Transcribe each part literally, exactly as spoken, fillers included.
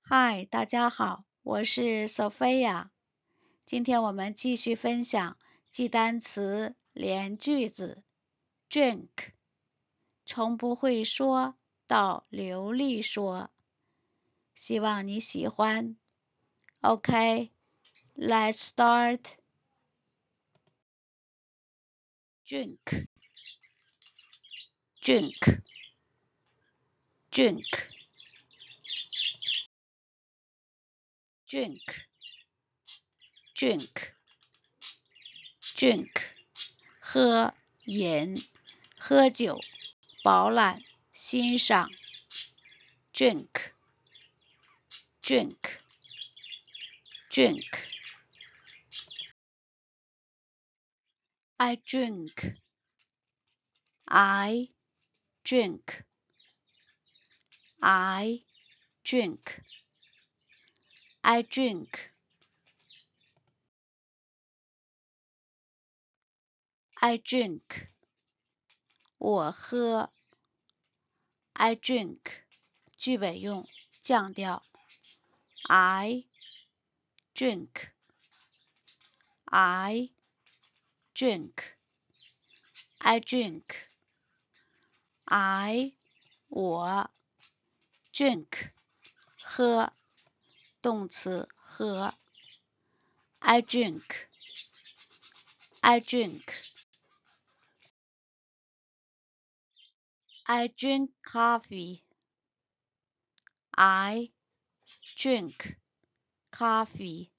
嗨，大家好，我是 Sophia。今天我们继续分享记单词连句子。Drink， 从不会说到流利说，希望你喜欢。OK, let's start. Drink, drink, drink, drink, drink, drink. 喝饮，喝酒，饱览，欣赏。Drink, drink, drink. I drink, I drink, I drink, I drink, I drink. 我喝 I drink 句尾用降调 I drink, I drink, I drink, I 我 drink 喝动词喝 I drink, I drink, I drink coffee, I drink coffee,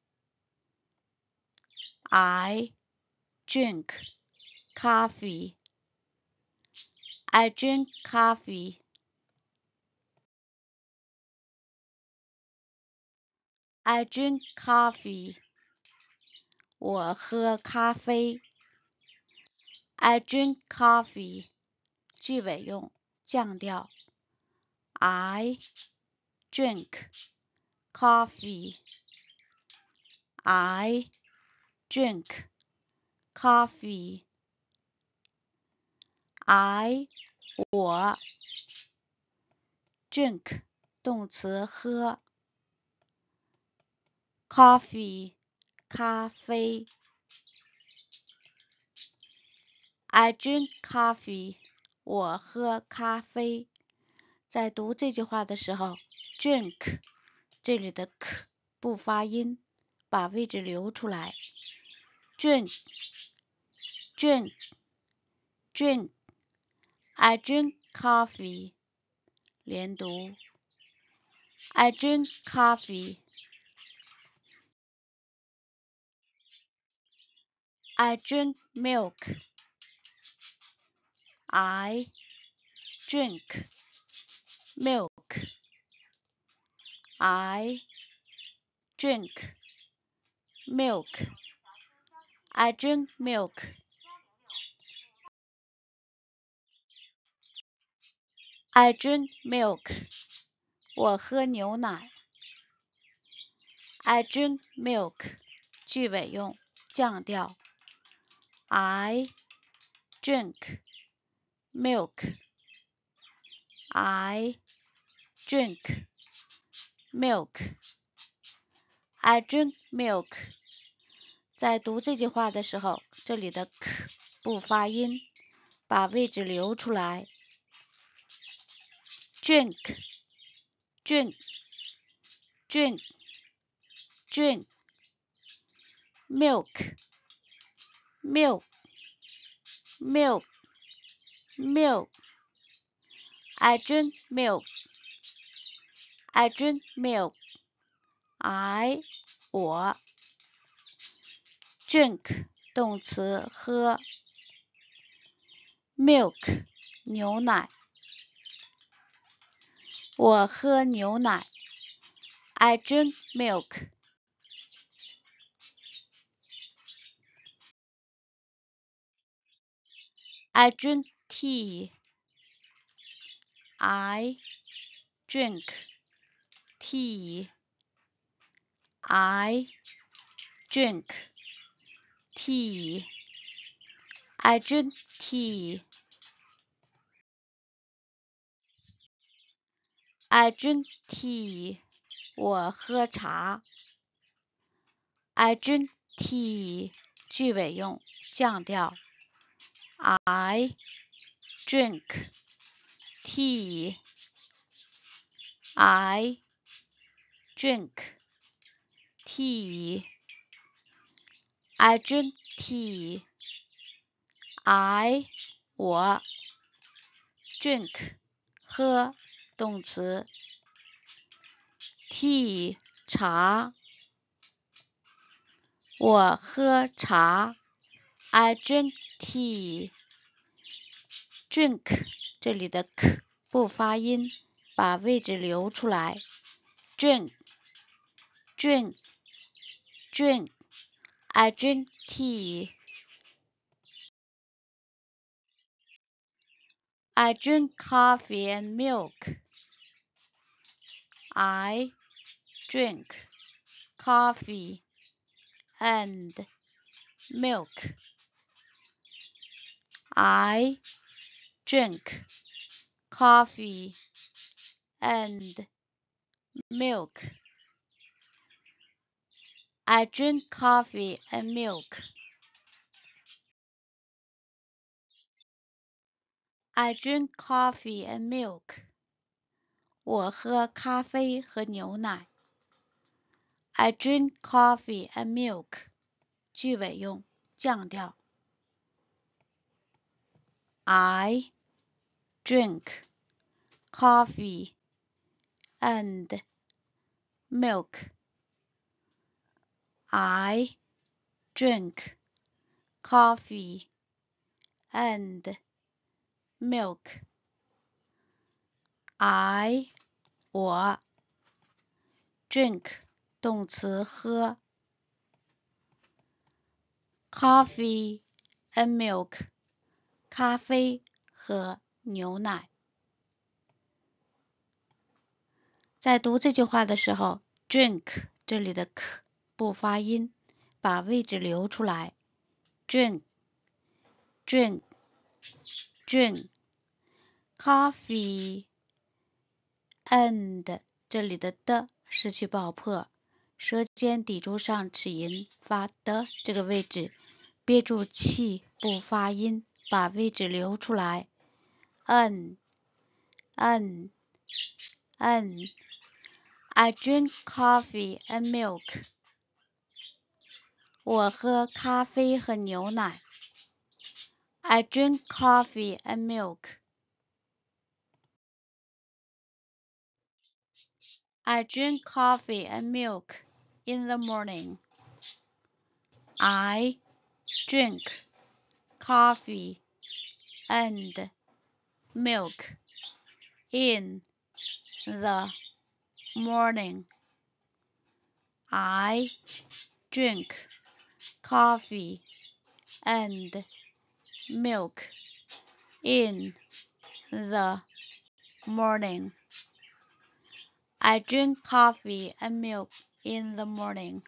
I drink coffee, I drink coffee, I drink coffee. 我喝咖啡 I drink coffee. 句尾用降调 I drink coffee, I drink coffee, I 我 drink 动词喝 coffee 咖啡 I drink coffee 我喝咖啡。在读这句话的时候 drink 这里的 k 不发音，把位置留出来 drink drink drink I drink coffee 连读 I drink coffee, I drink milk, I drink milk, I drink milk, I drink milk, I drink milk. 我喝牛奶 I drink milk. 句尾用降调 I drink milk, I drink milk, I drink milk. 在读这句话的时候，这里的 k 不发音，把位置留出来 drink drink drink drink milk milk milk milk I drink milk I drink milk I 我 drink 动词喝 milk 牛奶我喝牛奶 I drink milk. I drink tea. I drink tea. I drink tea. I drink tea. I drink tea. 我喝茶。I drink tea 句尾用，降调。I drink tea. I drink tea. I drink tea. I 我 drink 喝动词 tea 茶我喝茶 I drink tea. Drink 这里的 k 不发音，把位置留出来 drink drink drink I drink tea. I drink coffee and milk. I drink coffee and milk. I drink coffee and milk. I drink coffee and milk. I drink coffee and milk. 我喝咖啡和牛奶。I drink coffee and milk. 句尾用，降调。I drink coffee and milk. I drink coffee and milk. I 我 drink 动词喝 coffee and milk 咖啡和牛奶。在读这句话的时候 drink 这里的 k 不发音，把位置留出来 drink drink drink coffee and 这里的的失去爆破，舌尖抵住上齿龈发的这个位置，憋住气不发音，把位置留出来 n n n I drink coffee and milk. 我喝咖啡和牛奶 I drink coffee and milk. I drink coffee and milk in the morning. I drink coffee and milk in the morning. I drink coffee and milk in the morning. I drink coffee and milk in the morning.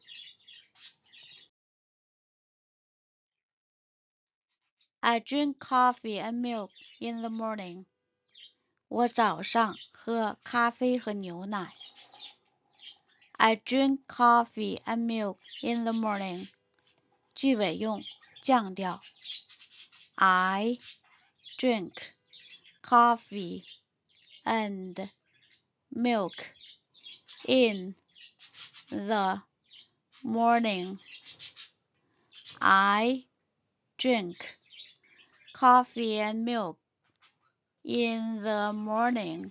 I drink coffee and milk in the morning. 我早上喝咖啡和牛奶。I drink coffee and milk in the morning. 句尾用，降调。I drink coffee and milk in the morning. I drink coffee and milk in the morning.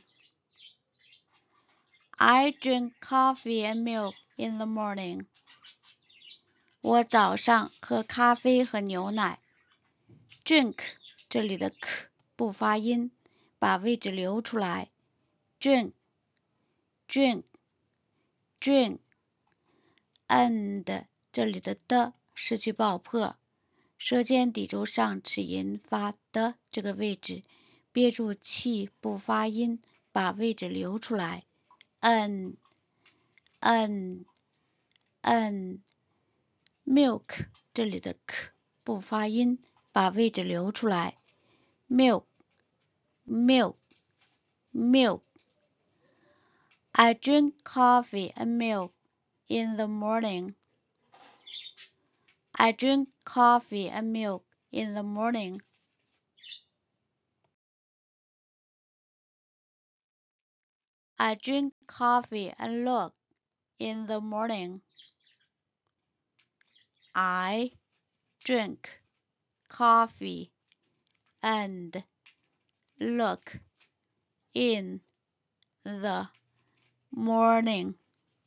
I drink coffee and milk in the morning. 我早上喝咖啡和牛奶。Drink 这里的 k 不发音，把位置留出来。Drink, drink, drink. And 这里的的失去爆破，舌尖抵住上齿龈发的这个位置，憋住气不发音，把位置留出来。N, n, n. Milk 这里的 k 不发音，把位置留出来。Milk, milk, milk. I drink coffee and milk in the morning. I drink coffee and milk in the morning. I drink coffee and look in the morning. I drink coffee and look in the morning.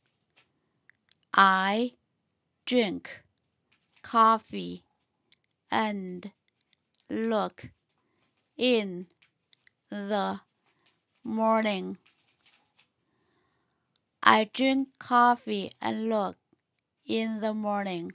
I drink coffee and look in the morning. I drink coffee and look in the morning.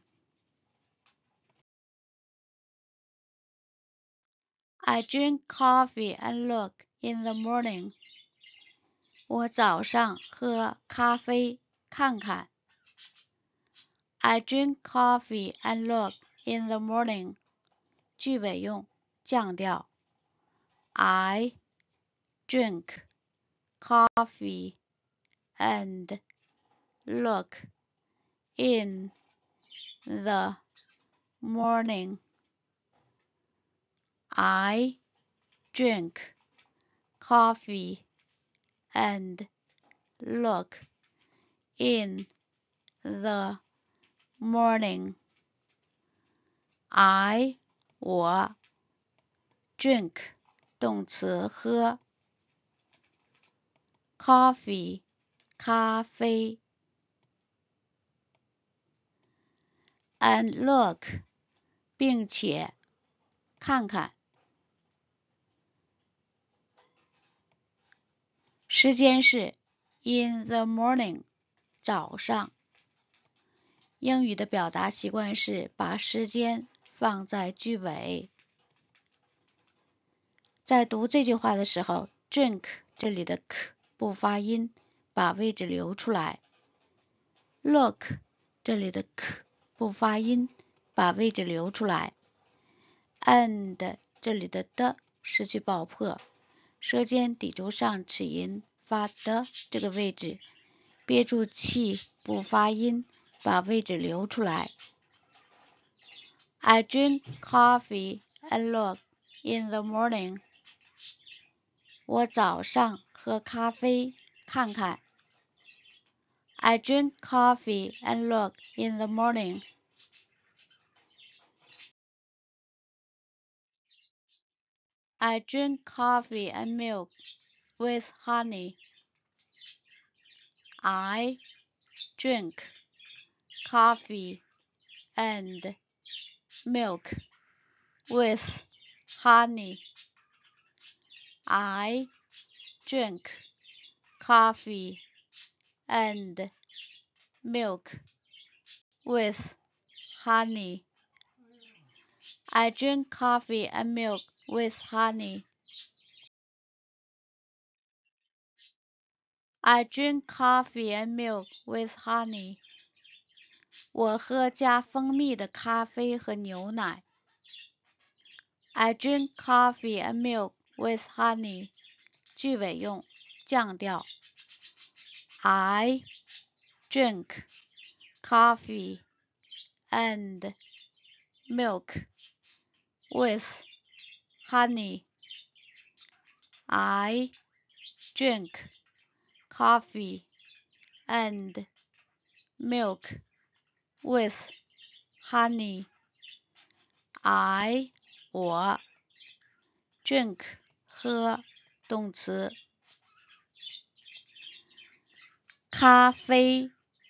I drink coffee and look in the morning. 我早上喝咖啡看看。I drink coffee and look in the morning. 句尾用降调。I drink coffee and look in the morning. I drink coffee and look in the morning. I 我 drink 动词喝 coffee 咖啡 and look 并且看看。时间是 in the morning 早上。英语的表达习惯是把时间放在句尾。在读这句话的时候 drink 这里的 k 不发音，把位置留出来。look 这里的 k 不发音，把位置留出来。and 这里的的失去爆破，舌尖抵住上齿龈发的这个位置，憋住气不发音，把位置留出来。I drink coffee and look in the morning. 我早上喝咖啡看看。I drink coffee and look in the morning. I drink coffee and milk with honey. I drink coffee and milk with honey. I drink coffee and milk with honey. I drink coffee and milk with honey. I drink coffee and milk with honey. 我喝加蜂蜜的咖啡和牛奶。I drink coffee and milk with honey. 句尾用降调。I drink coffee and milk with honey. I drink coffee and milk with honey. I 我 drink 喝动词咖啡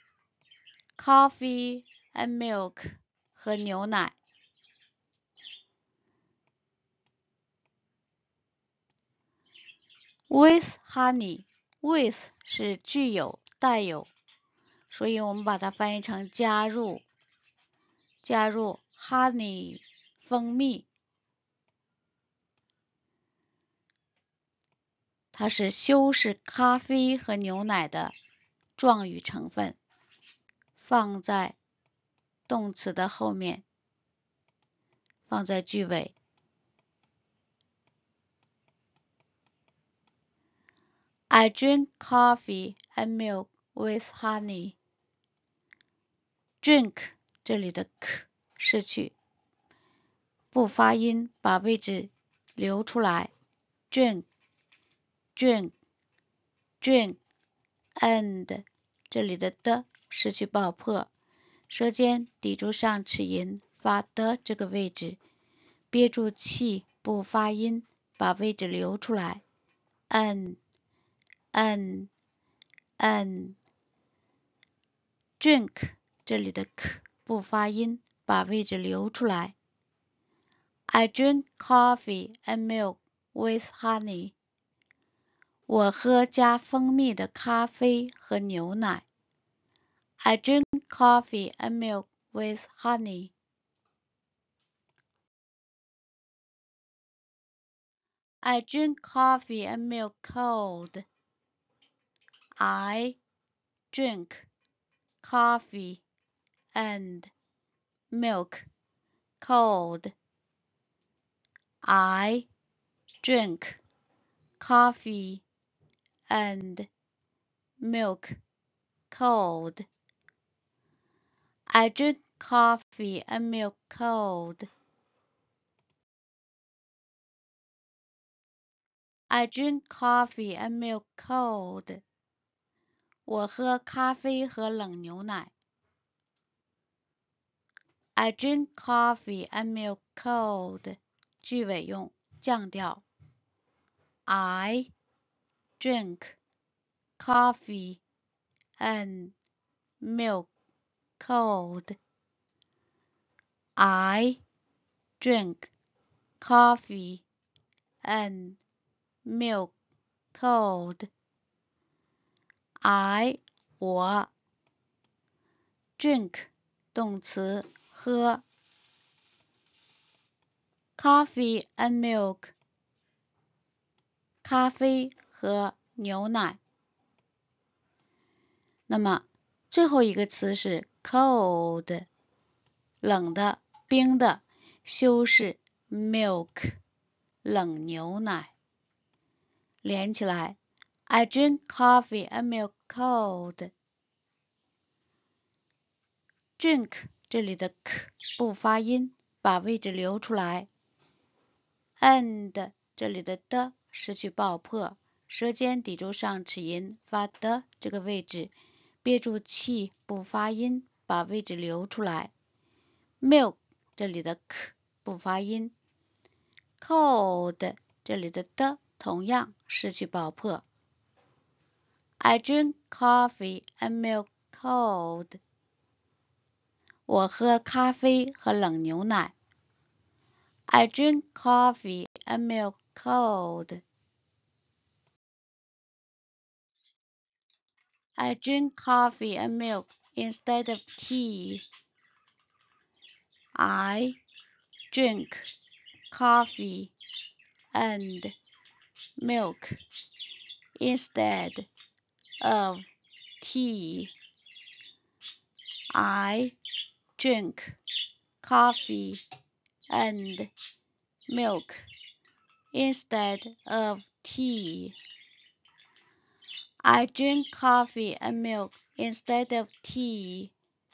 coffee and milk 和牛奶。with honey with 是具有带有，所以我们把它翻译成加入加入 honey 蜂蜜，它是修饰咖啡和牛奶的状语成分，放在动词的后面，放在句尾。 I drink coffee and milk with honey. Drink 这里的 k 失去，不发音，把位置留出来。Drink, drink, drink, and 这里的的失去爆破，舌尖抵住上齿龈，发的这个位置，憋住气不发音，把位置留出来。N, n, n, drink 这里的 k 不发音，把位置留出来。I drink coffee and milk with honey. 我喝加蜂蜜的咖啡和牛奶。I drink coffee and milk with honey. I drink coffee and milk cold. I drink coffee and milk cold. I drink coffee and milk cold. I drink coffee and milk cold. I drink coffee and milk cold. 我喝咖啡和冷牛奶。I drink coffee and milk cold. 句尾用降调。I drink coffee and milk cold. I drink coffee and milk cold. I 我 drink 动词喝 coffee and milk 咖啡和牛奶。那么最后一个词是 cold 冷的冰的，修饰 milk 冷牛奶。连起来 I drink coffee and milk cold. Drink 这里的 k 不发音，把位置留出来。And 这里的的失去爆破，舌尖抵住上齿龈，发的这个位置，憋住气不发音，把位置留出来。Milk 这里的 k 不发音。Cold 这里的的同样失去爆破。I drink coffee and milk cold. 我喝咖啡和冷牛奶。I drink coffee and milk cold. I drink coffee and milk instead of tea. I drink coffee and milk instead of tea. I drink coffee and milk instead of tea. I drink coffee and milk instead of tea.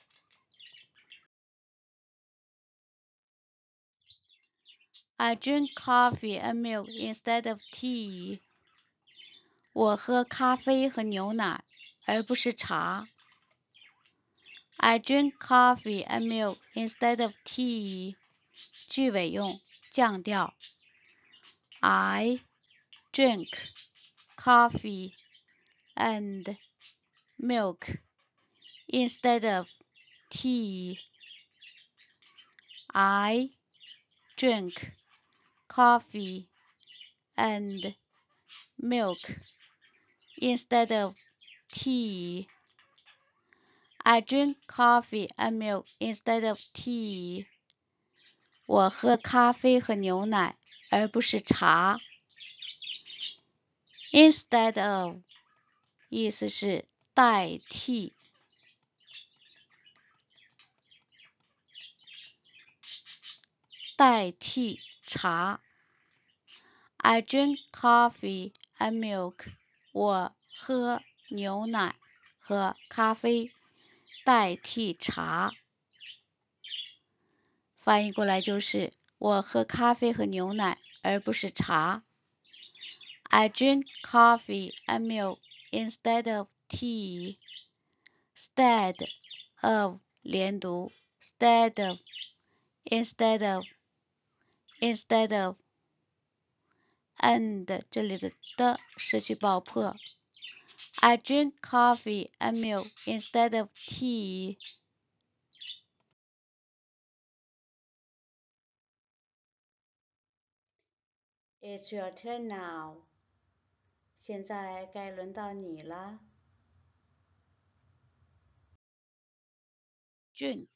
I drink coffee and milk instead of tea. 我喝咖啡和牛奶，而不是茶。I drink coffee and milk instead of tea. 句尾用降调。I drink coffee and milk instead of tea. I drink coffee and milk instead of tea. I drink coffee and milk instead of tea. 我喝咖啡和牛奶，而不是茶。Instead of 意思是代替。代替茶。I drink coffee and milk 我喝牛奶和咖啡代替茶。翻译过来就是我喝咖啡和牛奶而不是茶。I drink coffee and milk instead of tea. Instead of 连读 instead of instead of instead of and 这里的的失去爆破。I drink coffee and milk instead of tea. It's your turn now. 现在该轮到你了。Drink,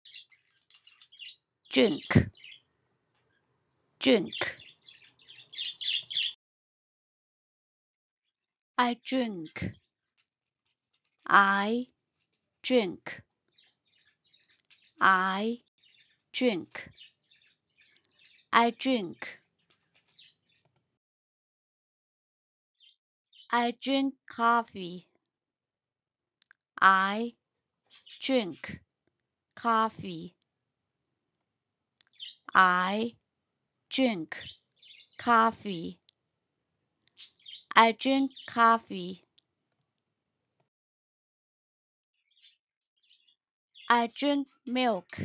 drink, drink. I drink. I drink. I drink. I drink. I drink coffee. I drink coffee. I drink coffee. I drink coffee. I drink milk.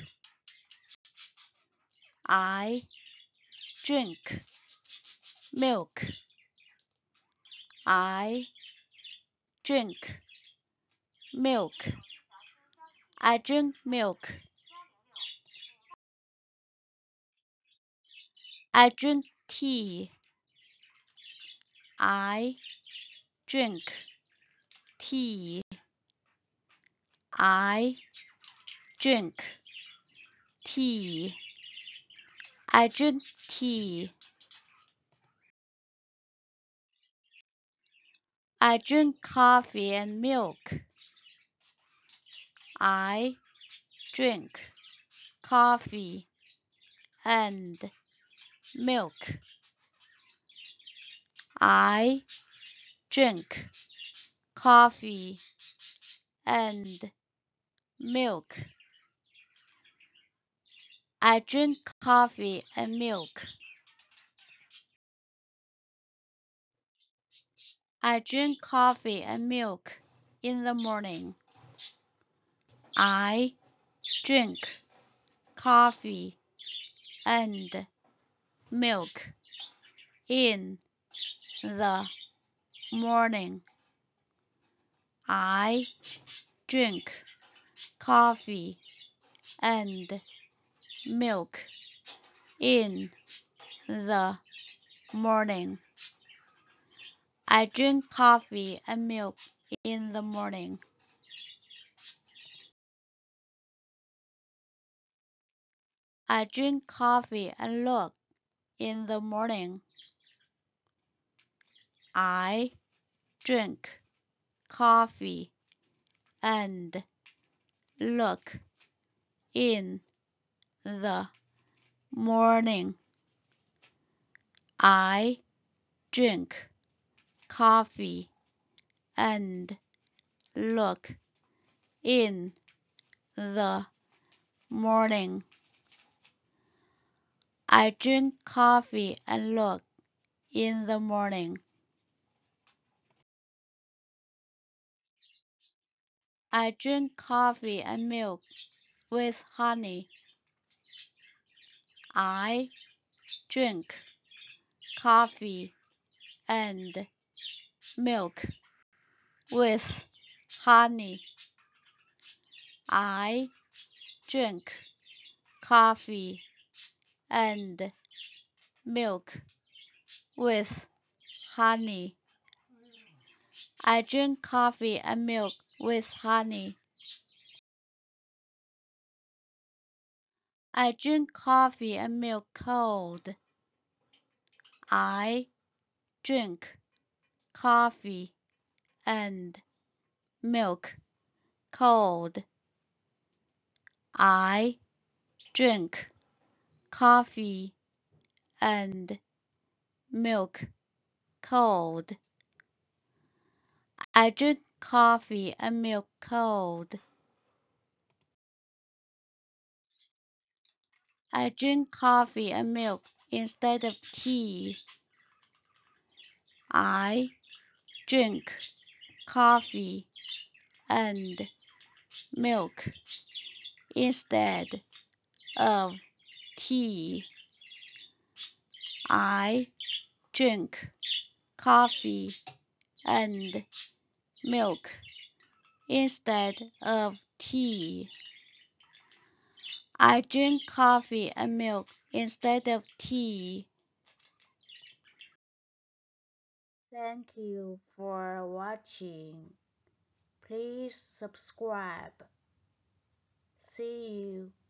I drink milk. I drink milk. I drink milk. I drink tea. I drink tea. I drink tea. I drink tea. I drink coffee and milk. I drink coffee and milk. I drink coffee and milk. I drink coffee and milk. I drink coffee and milk in the morning. I drink coffee and milk in the morning. I drink coffee and milk in the morning. I drink coffee and milk in the morning. I drink coffee and milk in the morning. I drink coffee and milk in the morning. I drink coffee and milk in the morning. I drink coffee and milk in the morning. I drink coffee and milk with honey. I drink coffee and milk with honey. I drink coffee and milk with honey. I drink coffee and milk with honey. I drink coffee and milk cold. I drink coffee and milk cold. I drink coffee and milk cold. I drink coffee and milk cold. I drink coffee and milk instead of tea. I drink coffee and milk instead of tea. I drink coffee and milk instead of tea. I drink coffee and milk instead of tea. Thank you for watching. Please subscribe. See you.